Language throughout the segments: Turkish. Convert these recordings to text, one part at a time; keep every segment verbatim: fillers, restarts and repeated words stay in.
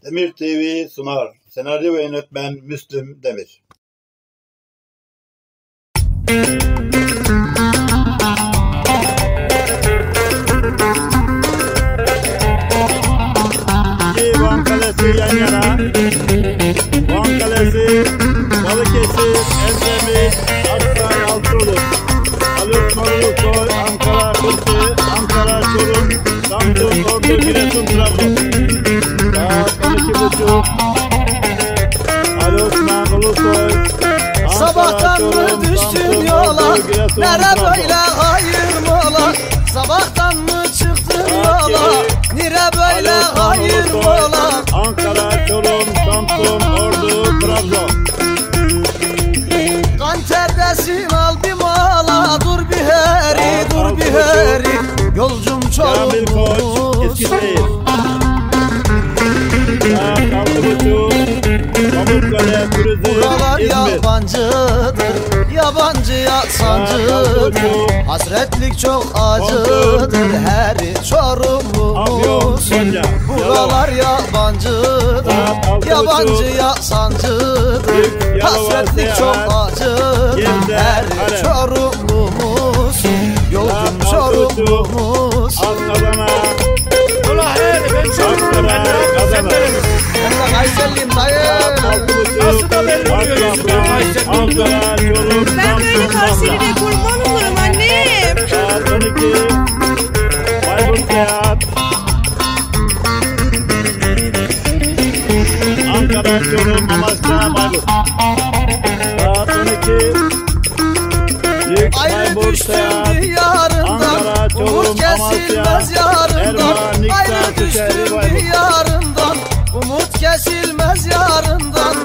Demir T V sunar. Senaryo ve yönetmen Müslüm Demir. Van Kalesi yan yana. Van Kalesi, Balıkesir, Ezdemir, Aksaray, Altıoluk, Haluk Marulusoy, Ankara, Kırsı, Ankara, Çorum, Samsun, Ordu, Giresun, Trabzon. Saat on iki buçuk. Haluk Marulusoy, sabahtan mı düştün yola? Nere böyle hayır mola? Sabahtan mı çıktın yola? Nere böyle hayır mola? Ankara, Çorum, Samsun, Ordu, Trabzon. Kan terdesin al bir mola. Dur bir heri, dur bir heri. Yolcum Kamil Koç, Çorum'un. Eskişehir. Saat altı buçuk. Pamukkale, Turizm, Buralar İzmir. yabancıdır, yabancıya sancıdır. Hasretlik çok acıdır, her Çorum'umuz. Buralar yabancıdır, yabancıya sancıdır. Hasretlik çok acıdır, her Çorum'umuz. Yolcum Çorum'umuz. Adana. Ulan hey ben Çorum'um, ben Adana. Ben de Kayserliyim dayı. nasıl da belli oluyor yüzünden Kayseri. Ankara, Çorum, Ben böyle Kayseri'de kurban olurum annem. Saat on iki. Bayburt Seyahat. Ankara, Çorum, Amasya, Bayburt. Saat on iki. Yük, Ayrı Bayburt düştüm Seyahat. diyarından, Ankara, Çorum, umut kesilmez Amasya, yarından. Erman, Nikta, Ayrı Tüseri, düştüm Bayburt. diyarından, umut kesilmez yarından.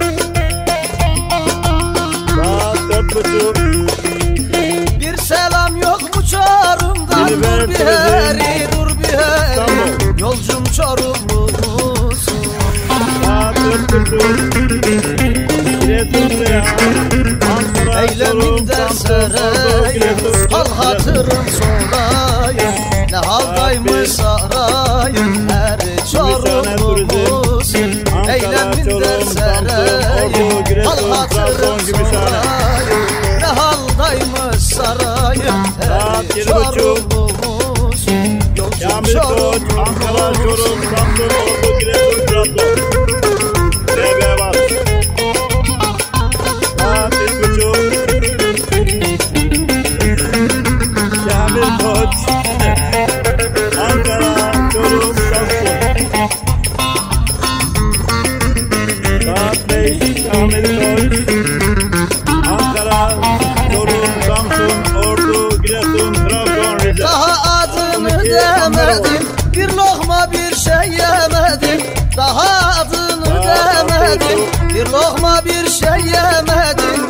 Saat dört buçuk. Bir selam yok mu Çorum'dan? Dilber, Dur bir Turizm, heri, dur bir heri. İstanbul. Yolcum Çorum'umuz. Saat dört buçuk. Giresun Seyahat. Ankara, Çorum, Eyleminde Samsun, Ordu, sereyim, Giresun. hal hatırım sorayım. Ne haldaymış sarayım, her Çorum'umuz. Eyleminde sereyim, hal hatırım sorayım. Ne haldaymış sarayım, her Çorum'umuz. Yolcum Kamil Koç, Ankara, Çorum, Samsun, Ordu, Giresun, Trabzon. D B var. Saat üç buçuk. Kamil Koç, Ankara, Çorum, Samsun. Saat beş. Kamil Koç, Ankara, Çorum, Samsun, Ordu, Giresun, Trabzon, Rize. Daha adını demedim, bir lokma bir şey yemedim. Daha adını demedim, bir lokma bir şey yemedim.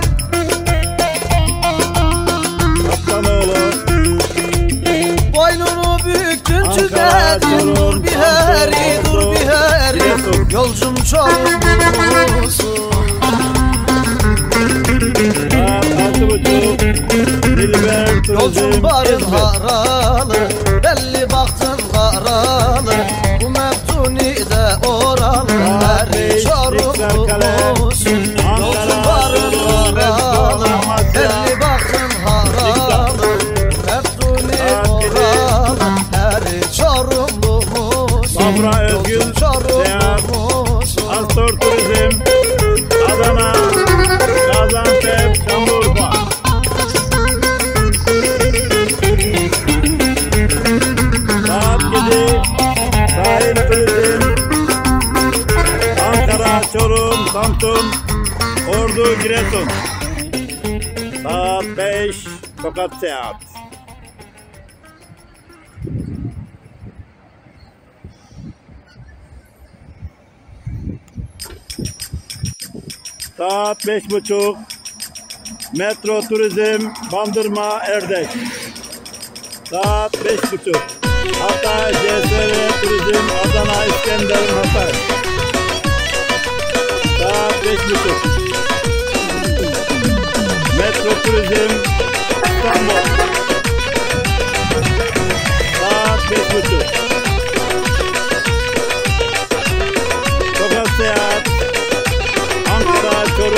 Kaptanoğlu, Boynunu büktün Ankara, tükedin. Çorum, Dur bir heri, dur bir heri. Giresun. Yolcum Çorum'umuzsun. saat altı buçuk. Dilber, Yolcum Turizm, barın İzmir. haralı, belli baktın karalı. Bu Meftuni de oralı, Saat her beş. Çorum'umuzsun. Yolcum barın haralı, belli baktın haralı. Meftuni oralı, her Çorum'umuzsun. Bafra, Özgür, Yolcum Çorum'umuzsun. Astor Turizm, Adana, Gaziantep, Şanlıurfa. Saat yedi. Sahil Turizm, Ankara, Çorum, Samsun, Ordu, Giresun. Saat beş. Tokat Seyahat. Saat beş buçuk. Metro Turizm, Bandırma, Erdek. Saat beş buçuk. Hatay, C S V Turizm, Adana, İskenderun, Hatay. Saat beş buçuk. Metro Turizm, İstanbul. Saat beş buçuk.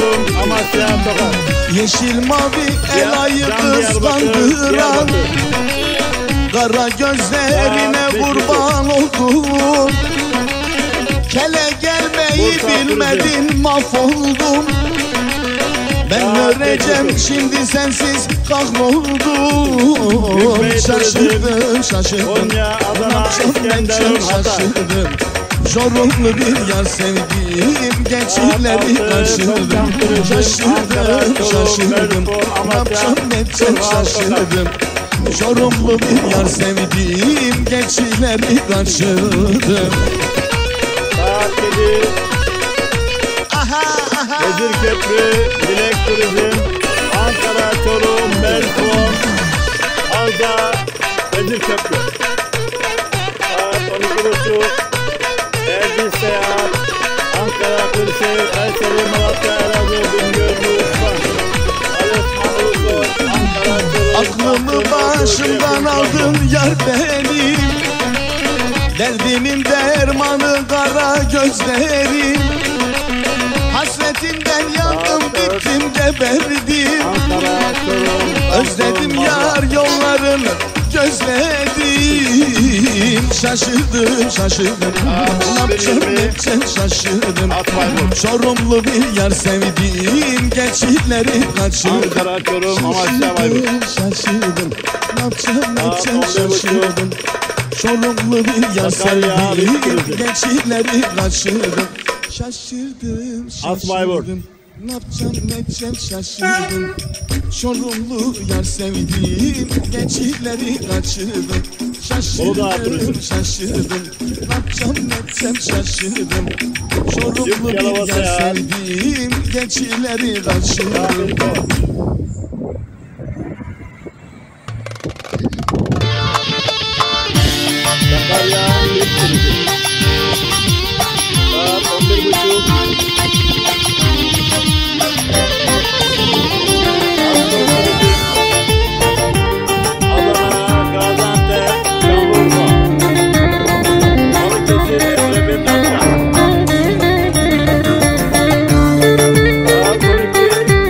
Çorum, Amasya, Tokat. Yeşil mavi Ya, el ayı Can Diyarbakır, kıskandıran Diyarbakır. kara gözlerine Ya, kurban oldum. Kele gelmeyi Bursa, bilmedin, mahvoldum. Ben Ya, göreceğim Beşiktaş. şimdi sensiz kahroldum. Hükmet Şaşırdım şaşırdım, Konya, ne Adana, yapacağım ben İskenderun, çok Hatay. şaşırdım. Çorumlu bir yar sevdiğim gençleri kaçırdım. Şaşırdım şaşırdım, ne yapacağım ben çok şaşırdım. Çorumlu bir yar sevdiğim gençleri kaçırdım. Saat yedi. Aha aha. Vezirköprü, Dilek Turizm, Ankara, Çorum, Mersin, Alza, Vezirköprü. Saat on iki buçuk. Erbil Seyahat, Ankara, Kırşehir, Kayseri, Malatya, Elazığ, Bingöl, Bursa, Alesma, Uludağ, Ankara, Çorum, Aklımı Samsun, başımdan Türkiye, aldın yar benim. Derdimin dermanı kara gözlerim. Hasretinden yandım bittim geberdim. Ankara, Çorum, Özledim Samsun, yar yollarını gözledim. Şaşırdım şaşırdım, ne yapacağım ne edeceğim şaşırdım. Çorumlu bir yar sevdiğim gençleri kaçırdım. Ankara, Çorum, Amasya, Bayburt. Şaşırdım şaşırdım, ne yapacağım ne Saat edeceğim on bir buçuk. şaşırdım. Çorumlu bir yar Sakarya, sevdiğim Bitlis. gençleri kaçırdım. Şaşırdım Asbayburt. şaşırdım, ne yapacağım ne edeceğim şaşırdım. Çorumlu yar sevdiğim gençleri kaçırdım. Uludağ Şaşırdım Turizm. şaşırdım, ne yapacağım ne edeceğim şaşırdım. Çorumlu Yalova bir yar Seyahat. sevdiğim gençleri kaçırdım. Sakarya, Dilek Turizm. Saat on bir buçuk. Adana, Gaziantep, Şanlıurfa. Balıkesir, Edremit, Datça. Saat on iki.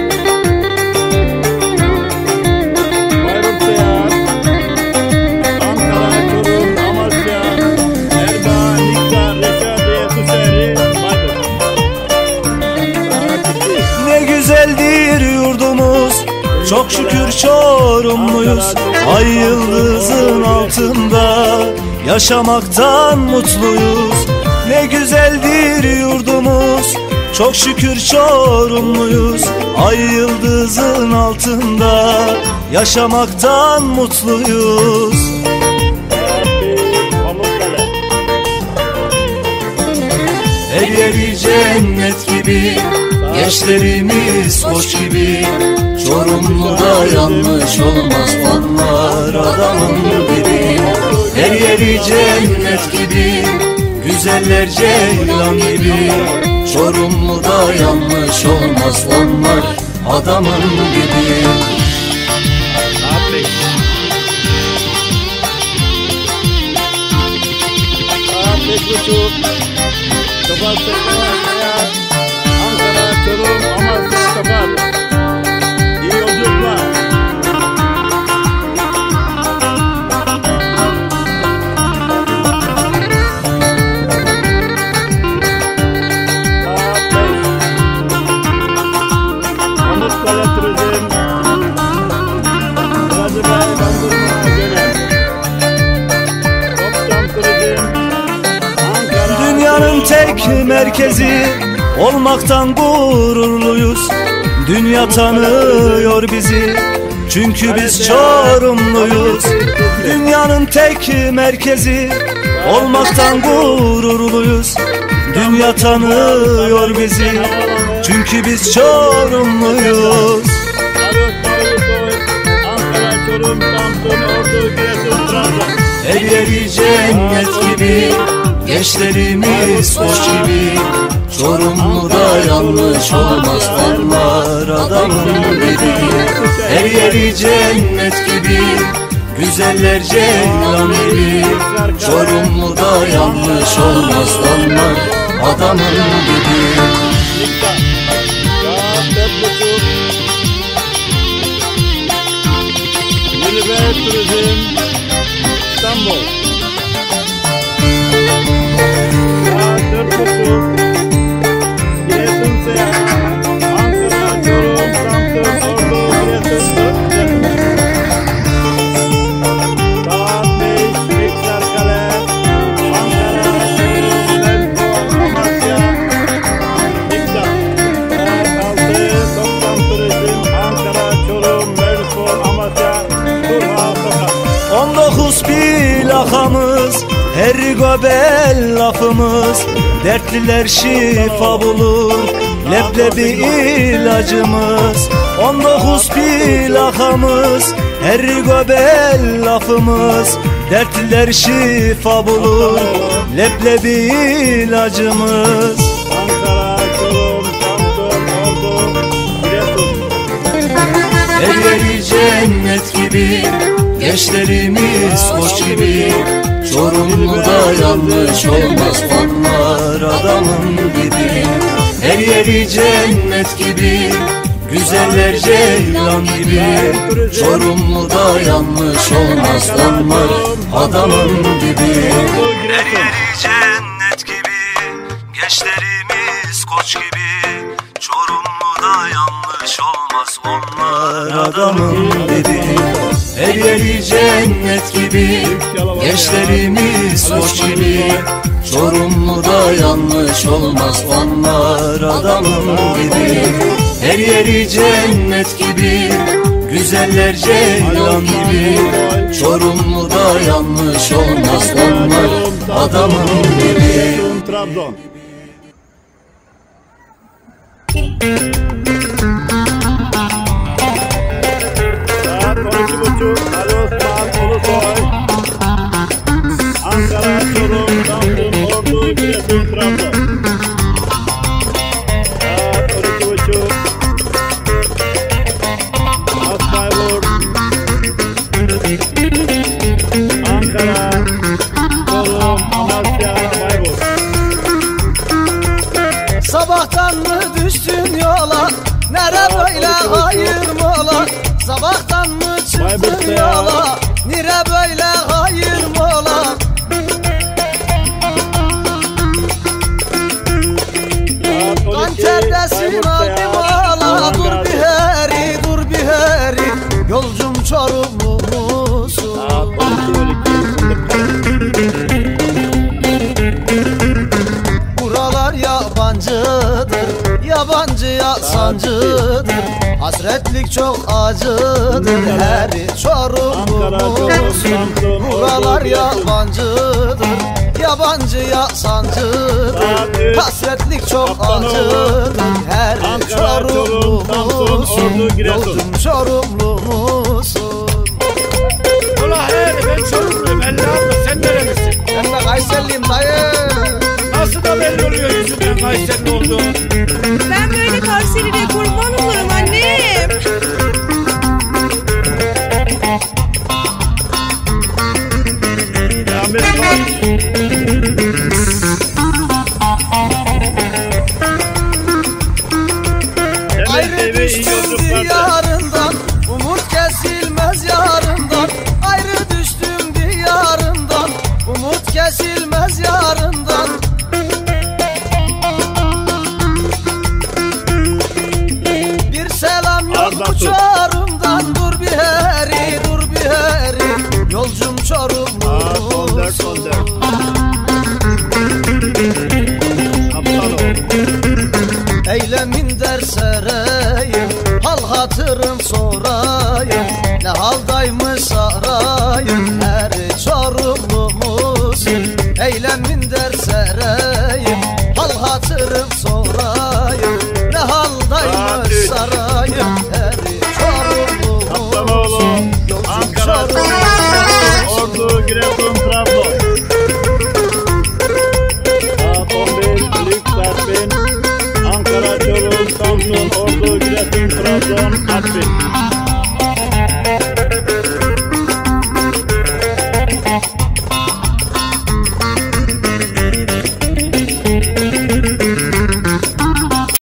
Bayrurt Seyahat. Ankara, Çorum, Amasya, Erbaa, Nikta, Reşadiye, Tuzeri, Bayburt. Saat iki. Ne güzeldir yurdumuz, çok şükür Çorumluyuz. Ay yıldızın altında yaşamaktan mutluyuz. Ne güzeldir yurdumuz, çok şükür Çorumluyuz. Ay yıldızın altında yaşamaktan mutluyuz. Saat bir. Pamukkale. Her yeri cennet gibi, gençlerimiz koç gibi. Çorumlu'da yanlış olmaz, onlar adamın biri. Her yeri cennet gibi, güzeller ceylan gibi. Çorumlu'da yanlış olmaz, onlar adamın biri. Saat beş. Saat beş buçuk. Tokat Seyahat. Ankara, Çorum, Amasya, Tokat. İyi yolculuklar. Saat beş. Pamukkale Turizm. Gaziantep, Bandırma, Gönen. Topçam Turizm. Ankara. Dünyanın tek merkezi olmaktan gururluyuz. Dünya tanıyor bizi, çünkü biz Çorumluyuz. Dünyanın tek merkezi olmaktan gururluyuz. Dünya tanıyor bizi, çünkü biz Çorumluyuz. Barut, Barut, Ankara, Çorum, Samsun, Ordu, Giresun, Trabzon. Her yeri cennet gibi, gençlerimiz hoş gibi. Çorumlu'da yanlış olmaz, onlar adamın biri. Her yeri cennet gibi, güzeller ceylan gibi. Çorumlu'da yanlış olmaz, onlar adamın biri. Nikta. Saat Turizm İstanbul. Saat dört buçuk. Giresun Seyahat. Ankara, Çorum, Samsun, Ordu, Giresun, Giresun. Saat beş. Bekçarkale. Ankara, Çorum, Mersin, Amasya. İktat. Saat altı. Toplam Turizm Ankara, Çorum, Mersin, Amasya. Turhal Sokak. On dokuz plakamız, her göbel lafımız, dertliler şifa bulur, leblebi ilacımız. On dokuz plakamız, her göbel lafımız, dertliler şifa bulur, leblebi ilacımız. Ankara, Çorum, Samsun, Ordu, Giresun. Her yeri cennet gibi, gençlerimiz hoş gibi. Çorumlu'da yanlış olmaz, onlar adamın gibi. Her yeri cennet gibi, güzeller ceylan gibi. Çorumlu'da yanlış olmaz, onlar adamın gibi. Her yeri cennet gibi, gençlerimiz koç gibi. Çorumlu'da yanlış olmaz, onlar adamın gibi. Her yeri cennet gibi, gençlerimiz hoş gibi. Çorumlu'da yanlış olmaz, onlar adamın gibi. Her yeri cennet gibi, güzeller ceylan gibi. Çorumlu'da yanlış olmaz, onlar adamın gibi. Giresun, Trabzon. Saat on iki buçuk. Ali Osman, Ulusoy. Ankara, Çorum, Samsun, Ordu, Giresun, Trabzon. Saat on iki buçuk. Asbayburt. Ankara, Çorum, Amasya, Bayburt. Sabahtan mı düştün yola? Nere böyle hayır mola? Sabahtan mı çıktın yola? Nere böyle hayır mola? Kanterdesin aldım ala. Dur bir heri, dur bir heri. Yolcum Çorumlu musun? Buralar yabancıdır, yabancıya sancıdır. Hasretlik çok acıdır, heri Çorumlu musun? Buralar yabancıdır, yabancıya sancıdır. Hasretlik çok acıdır, heri Çorumlu musun? Yolcum Çorumlu musun? Ula her ben Çorumluyum. Elli abla sen nerelisin? Ben de Kayserliyim dayı. Nasıl da belli oluyor yüzünden Kayserli olduğum? Ben böyle Kayseri'de kurban olurum annem. Ahmet Bey. Ayrı düştüm diyarından, umut kesilmez yarından. Ayrı düştüm diyarından, umut kesilmez yarından. Bir selam yok bu Çorum'dan. Dur bir heri, dur bir heri. Yolcum Çorumlu musun? Eylemin ders ereyim, hal hatırım son.